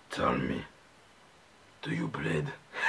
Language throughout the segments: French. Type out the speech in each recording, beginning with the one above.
Tell me, do you bleed?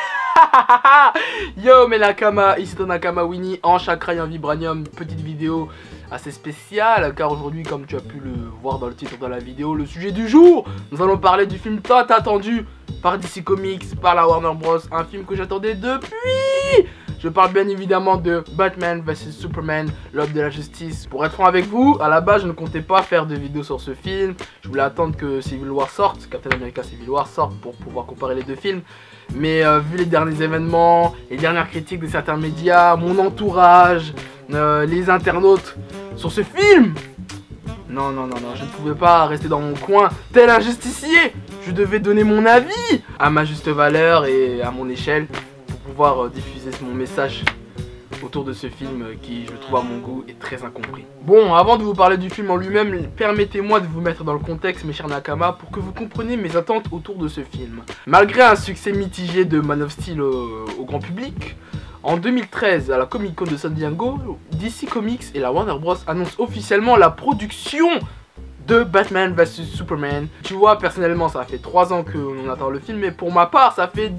Yo mes Nakama, ici ton Nakama Winnie en chakra et en vibranium, petite vidéo assez spéciale car aujourd'hui, comme tu as pu le voir dans le titre de la vidéo, le sujet du jour, nous allons parler du film tant attendu par DC Comics, par la Warner Bros, un film que j'attendais depuis. Je parle bien évidemment de Batman vs Superman, l'homme de la justice. Pour être franc avec vous, à la base je ne comptais pas faire de vidéo sur ce film. Je voulais attendre que Civil War sorte, Captain America Civil War sorte pour pouvoir comparer les deux films. Mais vu les derniers événements, les dernières critiques de certains médias, mon entourage, les internautes sur ce film, non, je ne pouvais pas rester dans mon coin tel un justicier. Je devais donner mon avis à ma juste valeur et à mon échelle pour pouvoir diffuser mon message autour de ce film qui, je trouve à mon goût, est très incompris. Bon, avant de vous parler du film en lui-même, permettez-moi de vous mettre dans le contexte, mes chers Nakama, pour que vous compreniez mes attentes autour de ce film. Malgré un succès mitigé de Man of Steel au grand public, en 2013, à la Comic Con de San Diego, DC Comics et la Warner Bros annoncent officiellement la production de Batman vs Superman. Tu vois, personnellement, ça fait 3 ans qu'on attend le film, mais pour ma part, ça fait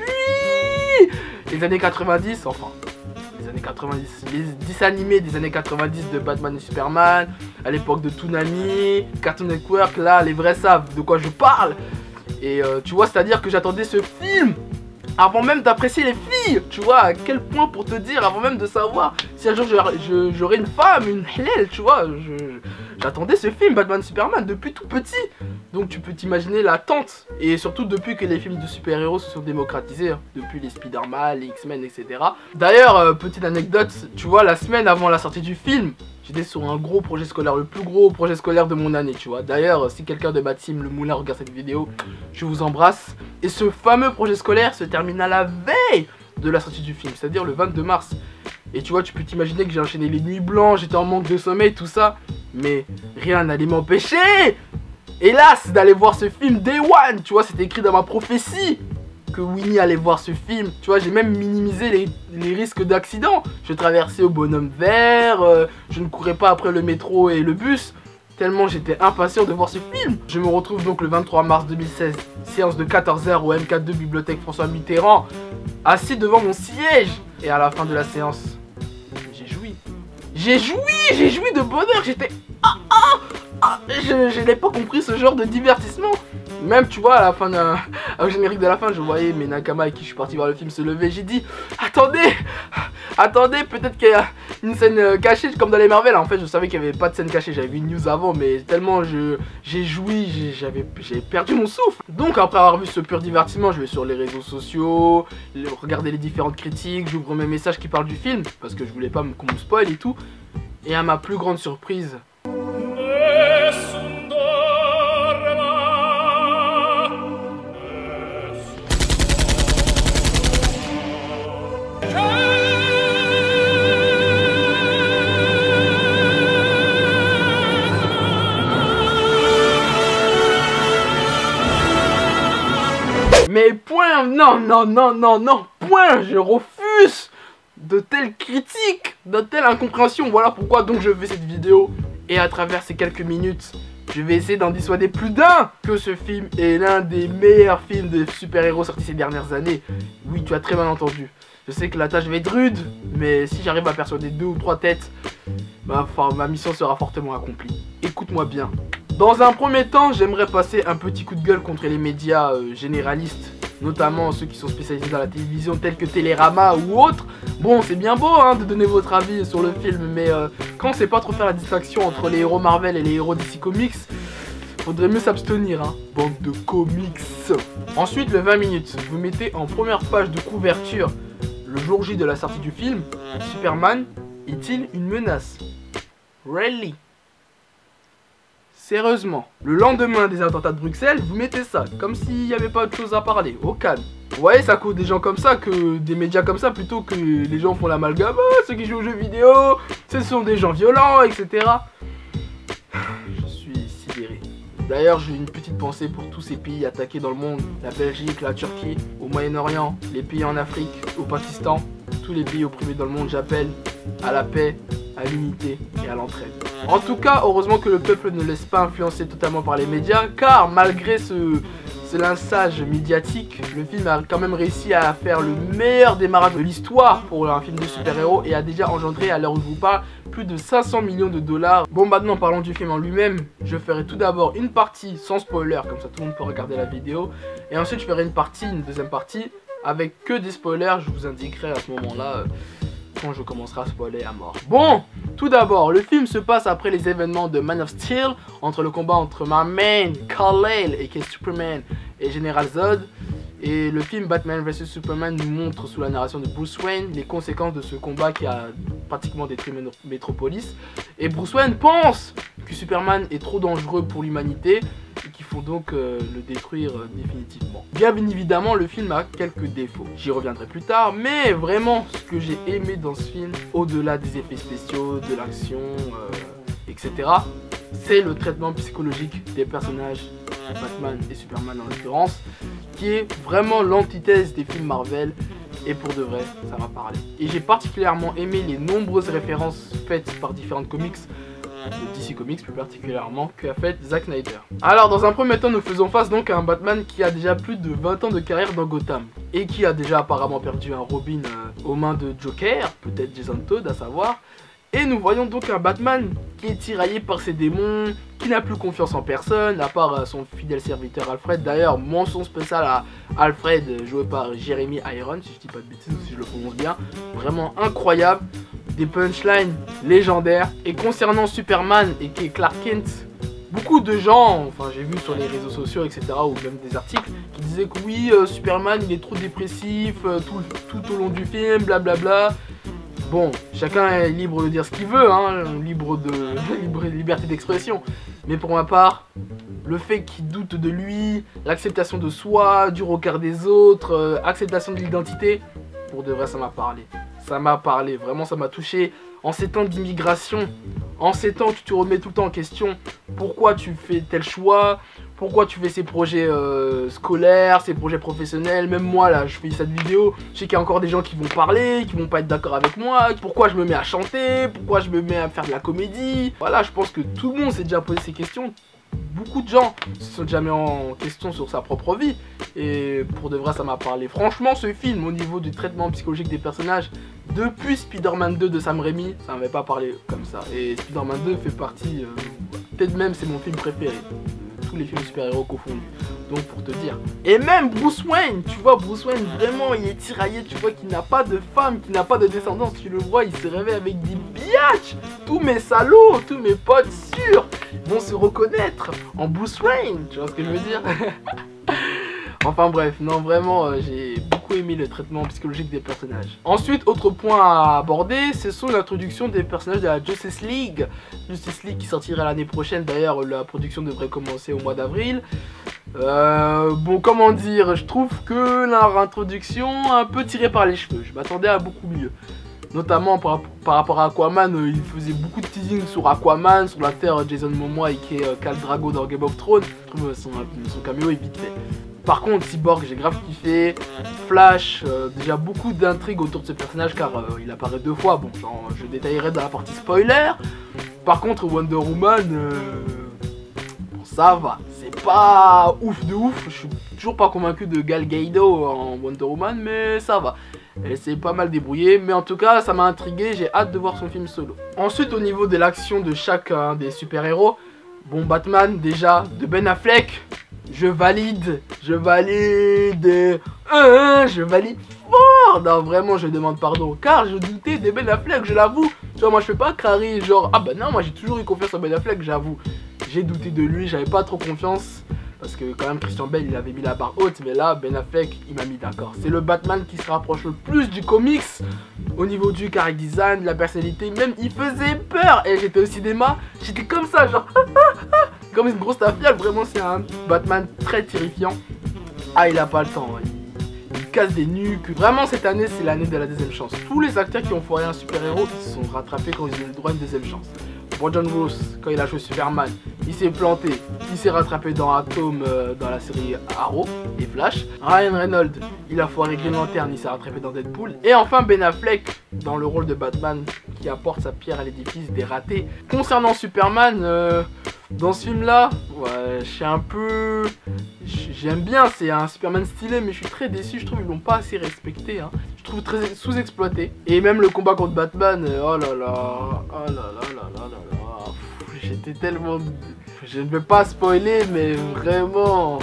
depuis les années 90, enfin... les années 90, les 10 animés des années 90 de Batman et Superman, à l'époque de Toonami, Cartoon Network, là les vrais savent de quoi je parle. Et tu vois, c'est à dire que j'attendais ce film avant même d'apprécier les filles. Tu vois, à quel point, pour te dire, avant même de savoir si un jour j'aurais une femme, une halal, tu vois, j'attendais ce film Batman Superman depuis tout petit. Donc tu peux t'imaginer l'attente. Et surtout depuis que les films de super-héros se sont démocratisés, hein, depuis les Spider-Man, les X-Men, etc. D'ailleurs, petite anecdote, tu vois, la semaine avant la sortie du film, j'étais sur un gros projet scolaire, le plus gros projet scolaire de mon année, tu vois. D'ailleurs, si quelqu'un de ma team, le Moulin, regarde cette vidéo, je vous embrasse. Et ce fameux projet scolaire se termine à la veille de la sortie du film, c'est-à-dire le 22 mars. Et tu vois, tu peux t'imaginer que j'ai enchaîné les nuits blanches, j'étais en manque de sommeil, tout ça. Mais rien n'allait m'empêcher, hélas, d'aller voir ce film Day One. Tu vois, c'était écrit dans ma prophétie que Winnie allait voir ce film. Tu vois, j'ai même minimisé les risques d'accident. Je traversais au bonhomme vert, je ne courais pas après le métro et le bus, tellement j'étais impatient de voir ce film. Je me retrouve donc le 23 mars 2016, séance de 14 h au M42 Bibliothèque François Mitterrand, assis devant mon siège. Et à la fin de la séance, j'ai joui. J'ai joui de bonheur, j'étais... je n'ai pas compris ce genre de divertissement. Même, tu vois, à la fin au générique de la fin, je voyais mes Nakama avec qui je suis parti voir le film se lever. J'ai dit, attendez, peut-être qu'il y a une scène cachée comme dans les Marvel. En fait, je savais qu'il n'y avait pas de scène cachée, j'avais vu une news avant, mais tellement j'ai joui, j'ai perdu mon souffle. Donc, après avoir vu ce pur divertissement, je vais sur les réseaux sociaux, regarder les différentes critiques, j'ouvre mes messages qui parlent du film, parce que je voulais pas qu'on me spoil et tout. Et à ma plus grande surprise... Mais point, non, point, je refuse de telles critiques, de telles incompréhensions. Voilà pourquoi donc je fais cette vidéo. Et à travers ces quelques minutes, je vais essayer d'en dissuader plus d'un que ce film est l'un des meilleurs films de super-héros sortis ces dernières années. Oui, tu as très mal entendu. Je sais que la tâche va être rude, mais si j'arrive à persuader 2 ou 3 têtes, ma mission sera fortement accomplie. Écoute-moi bien. Dans un premier temps, j'aimerais passer un petit coup de gueule contre les médias généralistes, notamment ceux qui sont spécialisés dans la télévision tels que Télérama ou autres. Bon, c'est bien beau hein, de donner votre avis sur le film, mais quand on sait pas trop faire la distinction entre les héros Marvel et les héros DC Comics, faudrait mieux s'abstenir, hein. Bande de comics. Ensuite, le 20 minutes, vous mettez en première page de couverture, le jour J de la sortie du film, Superman est-il une menace? Really? Sérieusement, le lendemain des attentats de Bruxelles, vous mettez ça, comme s'il n'y avait pas autre chose à parler, au calme. Vous voyez, ça cause des gens comme ça, que des médias comme ça, plutôt que les gens font l'amalgame, ceux qui jouent aux jeux vidéo, ce sont des gens violents, etc. Je suis sidéré. D'ailleurs, j'ai une petite pensée pour tous ces pays attaqués dans le monde, la Belgique, la Turquie, au Moyen-Orient, les pays en Afrique, au Pakistan, tous les pays opprimés dans le monde, j'appelle à la paix, à l'unité et à l'entraide. En tout cas, heureusement que le peuple ne laisse pas influencer totalement par les médias, car malgré ce ce lynchage médiatique, le film a quand même réussi à faire le meilleur démarrage de l'histoire pour un film de super-héros et a déjà engendré, à l'heure où je vous parle, plus de 500 millions de dollars. Bon, maintenant parlons du film en lui-même. Je ferai tout d'abord une partie sans spoiler, comme ça tout le monde peut regarder la vidéo. Et ensuite je ferai une deuxième partie avec que des spoilers. Je vous indiquerai à ce moment-là quand je commencerai à spoiler à mort. Bon, tout d'abord, le film se passe après les événements de Man of Steel, entre le combat entre my man, Kal-El, aka Superman, et General Zod. Et le film Batman vs Superman nous montre sous la narration de Bruce Wayne les conséquences de ce combat qui a pratiquement détruit Metropolis. Et Bruce Wayne pense que Superman est trop dangereux pour l'humanité et qu'il faut donc le détruire définitivement. Bien évidemment, le film a quelques défauts. J'y reviendrai plus tard, mais vraiment ce que j'ai aimé dans ce film, au-delà des effets spéciaux, de l'action, etc., c'est le traitement psychologique des personnages, Batman et Superman en l'occurrence, qui est vraiment l'antithèse des films Marvel, et pour de vrai, ça m'a parlé. Et j'ai particulièrement aimé les nombreuses références faites par différentes comics, de DC Comics plus particulièrement, qu'a fait Zack Snyder. Alors dans un premier temps, nous faisons face donc à un Batman qui a déjà plus de 20 ans de carrière dans Gotham, et qui a déjà apparemment perdu un Robin aux mains de Joker, peut-être Jason Todd à savoir. Et nous voyons donc un Batman qui est tiraillé par ses démons, qui n'a plus confiance en personne, à part son fidèle serviteur Alfred. D'ailleurs, mention spéciale à Alfred, joué par Jeremy Irons, si je dis pas de bêtises ou si je le prononce bien. Vraiment incroyable, des punchlines légendaires. Et concernant Superman et qui est Clark Kent, beaucoup de gens, enfin j'ai vu sur les réseaux sociaux, etc., ou même des articles, qui disaient que oui, Superman il est trop dépressif tout au long du film, blablabla. Bon, chacun est libre de dire ce qu'il veut, hein, liberté d'expression. Mais pour ma part, le fait qu'il doute de lui, l'acceptation de soi, du regard des autres, acceptation de l'identité, pour de vrai ça m'a parlé. Ça m'a parlé, vraiment ça m'a touché. En ces temps d'immigration, en ces temps où tu te remets tout le temps en question, pourquoi tu fais tel choix, pourquoi tu fais ces projets scolaires, ces projets professionnels. Même moi là, je fais cette vidéo, je sais qu'il y a encore des gens qui vont parler, qui vont pas être d'accord avec moi. Pourquoi je me mets à chanter, pourquoi je me mets à faire de la comédie. Voilà, je pense que tout le monde s'est déjà posé ces questions. Beaucoup de gens se sont déjà mis en question sur sa propre vie. Et pour de vrai ça m'a parlé. Franchement ce film au niveau du traitement psychologique des personnages, depuis Spider-Man 2 de Sam Raimi, ça m'avait pas parlé comme ça. Et Spider-Man 2 fait partie, peut-être même c'est mon film préféré, de tous les films super-héros confondus. Donc pour te dire. Et même Bruce Wayne, tu vois Bruce Wayne vraiment il est tiraillé, tu vois qu'il n'a pas de femme, qu'il n'a pas de descendance, tu le vois, il se réveille avec des biatchs. Tous mes salauds, tous mes potes sûrs vont se reconnaître en Bruce Wayne, tu vois ce que je veux dire. Enfin bref, non vraiment j'ai beaucoup aimé le traitement psychologique des personnages. Ensuite, autre point à aborder, ce sont l'introduction des personnages de la Justice League. Justice League qui sortira l'année prochaine, d'ailleurs la production devrait commencer au mois d'avril. Bon comment dire, je trouve que leur introduction un peu tirée par les cheveux, je m'attendais à beaucoup mieux. Notamment par rapport à Aquaman, il faisait beaucoup de teasing sur Aquaman, sur la terre Jason Momoa et qui est Khal Drogo dans Game of Thrones. Je trouve son caméo est vite fait. Par contre, Cyborg, j'ai grave kiffé. Flash, déjà beaucoup d'intrigues autour de ce personnage car il apparaît 2 fois. Bon, genre, je détaillerai dans la partie spoiler. Par contre, Wonder Woman, bon, ça va. C'est pas ouf de ouf. Je suis toujours pas convaincu de Gal Gadot en Wonder Woman, mais ça va. Elle s'est pas mal débrouillée, mais en tout cas, ça m'a intrigué. J'ai hâte de voir son film solo. Ensuite, au niveau de l'action de chacun des super-héros, bon, Batman, déjà, de Ben Affleck. Je valide fort. Non vraiment je demande pardon car je doutais de Ben Affleck, je l'avoue. Tu vois moi je fais pas crari genre ah bah non moi j'ai toujours eu confiance en Ben Affleck, j'avoue. J'ai douté de lui, j'avais pas trop confiance. Parce que quand même Christian Bale il avait mis la barre haute, mais là Ben Affleck il m'a mis d'accord. C'est le Batman qui se rapproche le plus du comics au niveau du character design, de la personnalité, même il faisait peur. Et j'étais au cinéma, j'étais comme ça genre comme une grosse tafiale, vraiment c'est un Batman très terrifiant. Ah il a pas le temps, il casse des nuques. Vraiment cette année c'est l'année de la deuxième chance. Tous les acteurs qui ont foiré un super héros ils se sont rattrapés quand ils ont eu le droit à une deuxième chance. Brandon Ross, quand il a joué Superman, il s'est planté, il s'est rattrapé dans Atom dans la série Arrow et Flash. Ryan Reynolds, il a foiré Green Lantern, il s'est rattrapé dans Deadpool. Et enfin Ben Affleck, dans le rôle de Batman, qui apporte sa pierre à l'édifice des ratés. Concernant Superman, dans ce film là, ouais, je suis un peu... J'aime bien, c'est un Superman stylé, mais je suis très déçu, je trouve qu'ils l'ont pas assez respecté, hein. Je trouve très sous-exploité. Et même le combat contre Batman, oh là là, oh là là là là là là, j'étais tellement... Je ne vais pas spoiler, mais vraiment...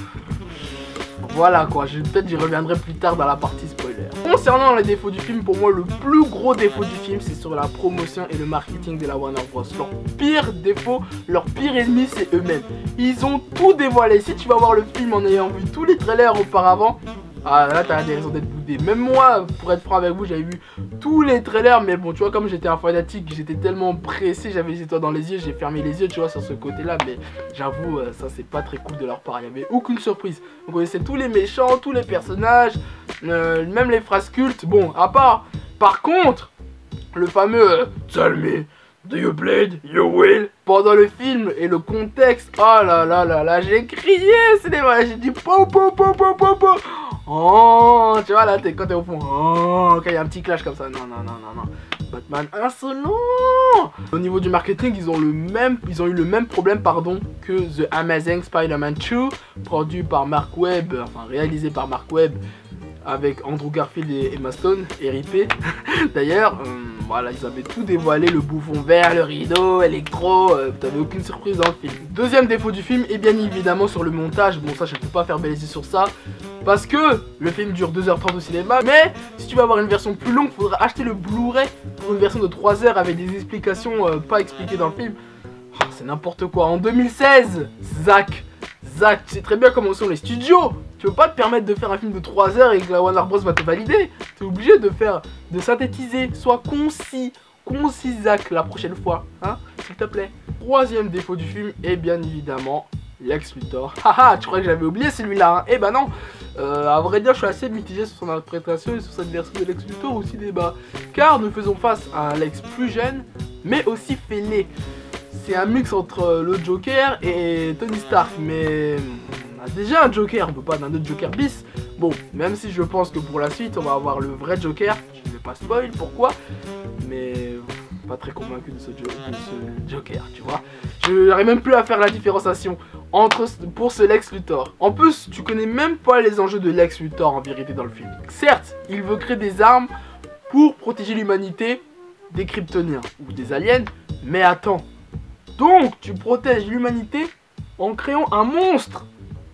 Voilà quoi, peut-être j'y reviendrai plus tard dans la partie spoiler. Concernant les défauts du film, pour moi le plus gros défaut du film, c'est sur la promotion et le marketing de la Warner Bros. Leur pire défaut, leur pire ennemi, c'est eux-mêmes. Ils ont tout dévoilé. Si tu vas voir le film en ayant vu tous les trailers auparavant, ah là t'as des raisons d'être boudé. Même moi, pour être franc avec vous, j'avais vu tous les trailers, mais bon tu vois, comme j'étais un fanatique, j'étais tellement pressé, j'avais les étoiles dans les yeux, j'ai fermé les yeux tu vois sur ce côté là. Mais j'avoue, ça c'est pas très cool de leur part, il n'y avait aucune surprise. On connaissait tous les méchants, tous les personnages, même les phrases cultes. Bon, à part, par contre, le fameux Tell me, do you bleed? You will? Pendant le film et le contexte, oh là là là là, j'ai crié, c'est vrai, j'ai dit po po po po po po. Oh, tu vois là, quand t'es au fond, oh, quand il y a un petit clash comme ça, non, non, non, non, non. Batman insolent. Au niveau du marketing, ils ont eu le même problème, pardon, que The Amazing Spider-Man 2, produit par Mark Webb, enfin réalisé par Mark Webb, avec Andrew Garfield et Emma Stone, et RIP. D'ailleurs, voilà, ils avaient tout dévoilé, le bouffon vert, le rideau, Electro, t'avais aucune surprise dans le film. Deuxième défaut du film, et bien évidemment sur le montage, bon ça je ne peux pas faire baiser sur ça, parce que le film dure 2h30 au cinéma, mais si tu veux avoir une version plus longue, il faudra acheter le Blu-ray pour une version de 3 heures avec des explications pas expliquées dans le film. Oh, c'est n'importe quoi. En 2016, Zach, tu sais très bien comment sont les studios. Tu peux pas te permettre de faire un film de 3 heures et que la Warner Bros va te valider. Tu es obligé de synthétiser. Sois concis, Zach, la prochaine fois, hein, s'il te plaît. Troisième défaut du film est bien évidemment Lex Luthor. Haha, tu crois que j'avais oublié celui-là, hein? Eh ben non. À vrai dire, je suis assez mitigé sur son interprétation et sur cette version de Lex Luthor aussi débat. Car nous faisons face à un Lex plus jeune, mais aussi fêlé. C'est un mix entre le Joker et Tony Stark, mais on a déjà un Joker, on peut pas d'un autre Joker bis. Bon, même si je pense que pour la suite, on va avoir le vrai Joker, je ne vais pas spoil, pourquoi, mais pas très convaincu de ce Joker, tu vois. Je n'arrive même plus à faire la différenciation pour ce Lex Luthor. En plus, tu connais même pas les enjeux de Lex Luthor en vérité dans le film. Certes, il veut créer des armes pour protéger l'humanité des Kryptoniens ou des aliens, mais attends. Donc, tu protèges l'humanité en créant un monstre.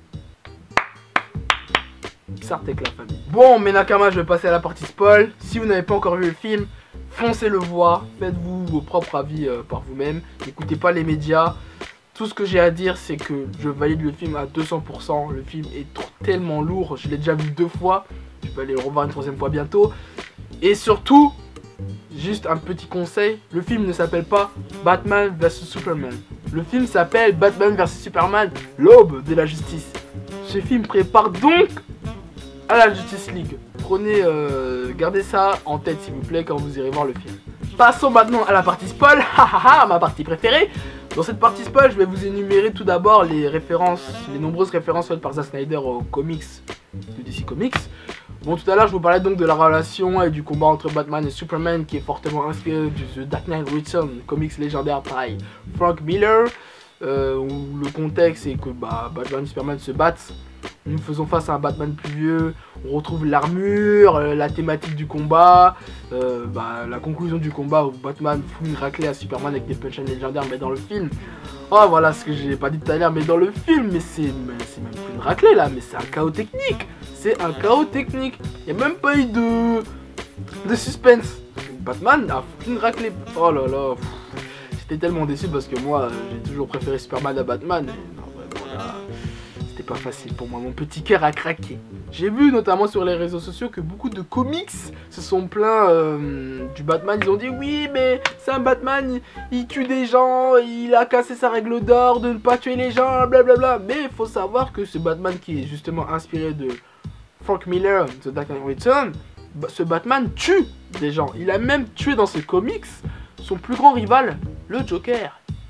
Sartek la famille. Bon, mes Nakama, je vais passer à la partie spoil. Si vous n'avez pas encore vu le film, foncez le voir. Faites-vous vos propres avis par vous-même. N'écoutez pas les médias. Tout ce que j'ai à dire, c'est que je valide le film à 200%. Le film est tellement lourd. Je l'ai déjà vu 2 fois. Je vais aller le revoir une 3e fois bientôt. Et surtout... juste un petit conseil, le film ne s'appelle pas Batman vs Superman. Le film s'appelle Batman vs Superman, l'aube de la justice. Ce film prépare donc à la Justice League. Prenez, gardez ça en tête s'il vous plaît quand vous irez voir le film. Passons maintenant à la partie spoil, ma partie préférée. Dans cette partie spoil, je vais vous énumérer tout d'abord les nombreuses références faites par Zack Snyder aux comics de DC Comics. Bon, tout à l'heure, je vous parlais donc de la relation et du combat entre Batman et Superman qui est fortement inspiré du The Dark Knight Returns, comics légendaire par Frank Miller, où le contexte est que Batman et Superman se battent. Nous faisons face à un Batman plus vieux, on retrouve l'armure, la thématique du combat, la conclusion du combat où Batman fout une raclée à Superman avec des punchlines légendaires, mais dans le film, oh voilà ce que j'ai pas dit tout à l'heure, mais dans le film, mais c'est même plus une raclée là, mais c'est un chaos technique. C'est un chaos technique. Il n'y a même pas eu de suspense. Batman a foutu une raclée. Oh là là. J'étais tellement déçu parce que moi, j'ai toujours préféré Superman à Batman. Et non, vraiment là, c'était pas facile pour moi. Mon petit cœur a craqué. J'ai vu notamment sur les réseaux sociaux que beaucoup de comics se sont plaints du Batman. Ils ont dit oui, mais c'est un Batman, il tue des gens, il a cassé sa règle d'or de ne pas tuer les gens, blablabla. Mais il faut savoir que ce Batman qui est justement inspiré de Frank Miller, The Dark Knight Returns, ce Batman tue des gens. Il a même tué dans ses comics son plus grand rival, le Joker.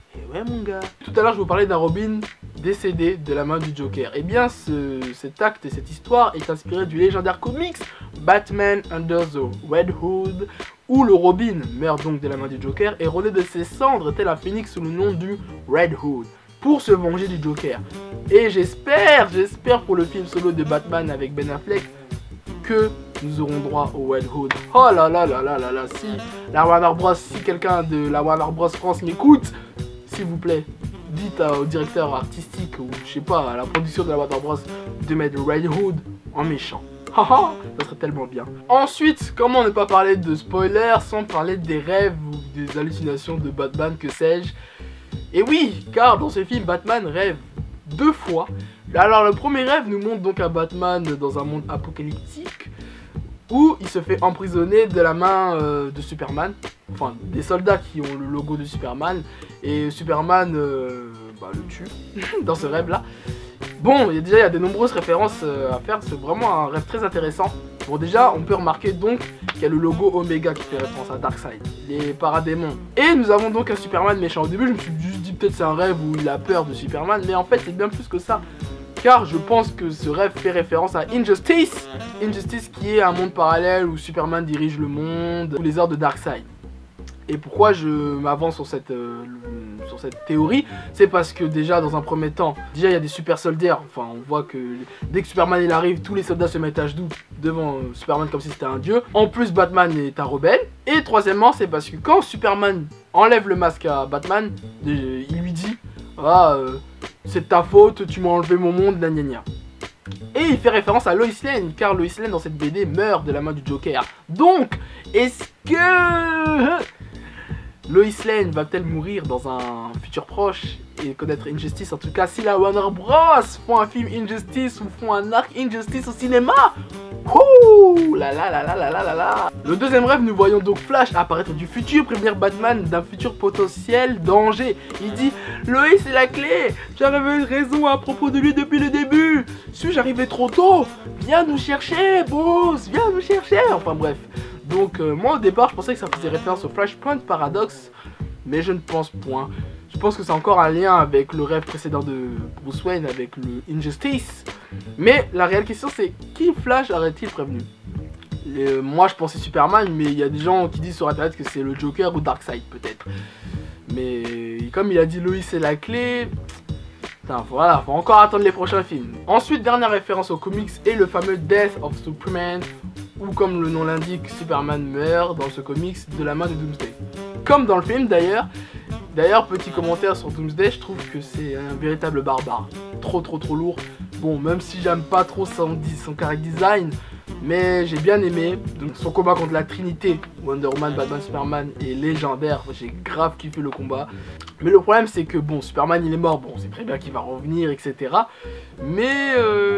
Et ouais mon gars. Tout à l'heure je vous parlais d'un Robin décédé de la main du Joker. Et bien cet acte et cette histoire est inspiré du légendaire comics Batman Under the Red Hood, où le Robin meurt donc de la main du Joker et renaît de ses cendres tel un phénix sous le nom du Red Hood, pour se venger du Joker. Et j'espère pour le film solo de Batman avec Ben Affleck que nous aurons droit au Red Hood. Oh là là là là là là, si la Warner Bros, si quelqu'un de la Warner Bros France m'écoute, s'il vous plaît, dites au directeur artistique ou je sais pas, à la production de la Warner Bros de mettre le Red Hood en méchant. Haha, ça serait tellement bien. Ensuite, comment ne pas parler de spoilers sans parler des rêves ou des hallucinations de Batman, que sais-je. Et oui, car dans ce film, Batman rêve 2 fois. Alors le premier rêve nous montre donc un Batman dans un monde apocalyptique où il se fait emprisonner de la main de Superman, enfin des soldats qui ont le logo de Superman, et Superman le tue dans ce rêve là. Bon, il y a de nombreuses références à faire, c'est vraiment un rêve très intéressant. Bon, déjà on peut remarquer donc qu'il y a le logo Omega qui fait référence à Darkseid, les paradémons. Et nous avons donc un Superman méchant. Au début je me suis juste dit peut-être c'est un rêve où il a peur de Superman, mais en fait c'est bien plus que ça. Car je pense que ce rêve fait référence à Injustice. Injustice qui est un monde parallèle où Superman dirige le monde, sous les ordres de Darkseid. Et pourquoi je m'avance sur cette théorie, c'est parce que déjà dans un premier temps, déjà il y a des super soldats, enfin on voit que dès que Superman il arrive, tous les soldats se mettent à genoux devant Superman comme si c'était un dieu. En plus Batman est un rebelle. Et troisièmement c'est parce que quand Superman enlève le masque à Batman, il lui dit c'est ta faute, tu m'as enlevé mon monde, gna gna gna. Et il fait référence à Lois Lane, car Lois Lane dans cette BD meurt de la main du Joker. Donc, est-ce que Lois Lane va-t-elle mourir dans un futur proche et connaître Injustice? En tout cas, si la Warner Bros font un film Injustice ou font un arc Injustice au cinéma, ouh là là là là là là là là. Le deuxième rêve, nous voyons donc Flash apparaître du futur, prévenir Batman d'un futur potentiel danger. Il dit: Lois est la clé, j'avais raison à propos de lui depuis le début. Suis-je arrivé trop tôt? Viens nous chercher, boss, viens nous chercher. Enfin bref. Donc moi au départ je pensais que ça faisait référence au Flashpoint Paradox, mais je ne pense point. Je pense que c'est encore un lien avec le rêve précédent de Bruce Wayne, avec le Injustice. Mais la réelle question c'est, qui Flash aurait-il prévenu? Moi je pensais Superman, mais il y a des gens qui disent sur internet que c'est le Joker ou Darkseid peut-être. Mais comme il a dit Lois c'est la clé, putain, voilà, faut encore attendre les prochains films. Ensuite, dernière référence aux comics est le fameux Death of Superman, où comme le nom l'indique, Superman meurt dans ce comics de la main de Doomsday. Comme dans le film d'ailleurs. D'ailleurs, petit commentaire sur Doomsday, je trouve que c'est un véritable barbare. Trop lourd. Bon, même si j'aime pas trop son character design, mais j'ai bien aimé. Donc son combat contre la Trinité, Wonder Woman, Batman, Superman, est légendaire. J'ai grave kiffé le combat. Mais le problème c'est que bon, Superman il est mort, bon c'est très bien qu'il va revenir, etc. Mais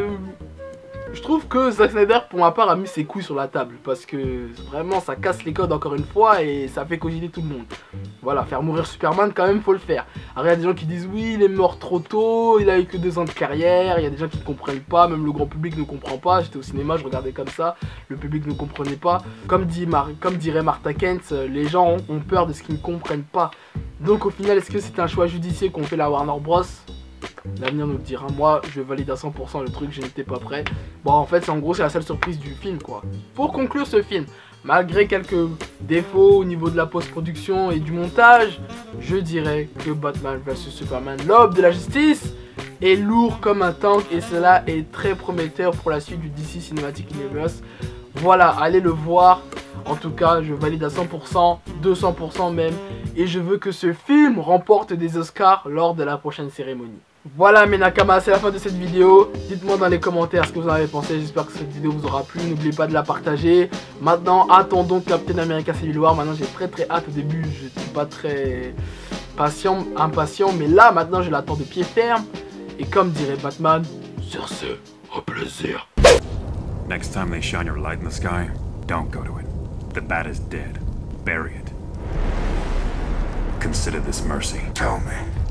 je trouve que Zack Snyder pour ma part a mis ses couilles sur la table. Parce que vraiment ça casse les codes encore une fois et ça fait cogiter tout le monde. Voilà, faire mourir Superman quand même faut le faire. Alors il y a des gens qui disent oui il est mort trop tôt, il a eu que 2 ans de carrière. Il y a des gens qui ne comprennent pas, même le grand public ne comprend pas. J'étais au cinéma, je regardais comme ça, le public ne comprenait pas. Comme dirait Martha Kent, les gens ont peur de ce qu'ils ne comprennent pas. Donc au final, est-ce que c'est un choix judicieux qu'ont fait la Warner Bros? L'avenir nous le dira. Moi, je valide à 100% le truc, je n'étais pas prêt. Bon, en fait, en gros, c'est la seule surprise du film, quoi. Pour conclure ce film, malgré quelques défauts au niveau de la post-production et du montage, je dirais que Batman vs Superman, l'aube de la justice, est lourd comme un tank et cela est très prometteur pour la suite du DC Cinematic Universe. Voilà, allez le voir. En tout cas, je valide à 100%, 200% même. Et je veux que ce film remporte des Oscars lors de la prochaine cérémonie. Voilà mes Nakamas, c'est la fin de cette vidéo. Dites-moi dans les commentaires ce que vous en avez pensé. J'espère que cette vidéo vous aura plu. N'oubliez pas de la partager. Maintenant, attendons Captain America Civil War. Maintenant, j'ai très hâte. Au début, je n'étais pas très impatient. Mais là, maintenant, je l'attends de pied ferme. Et comme dirait Batman, sur ce, au plaisir. Next time they shine your light in the sky, don't go to it. The bat is dead. Bury it. Consider this mercy. Tell me.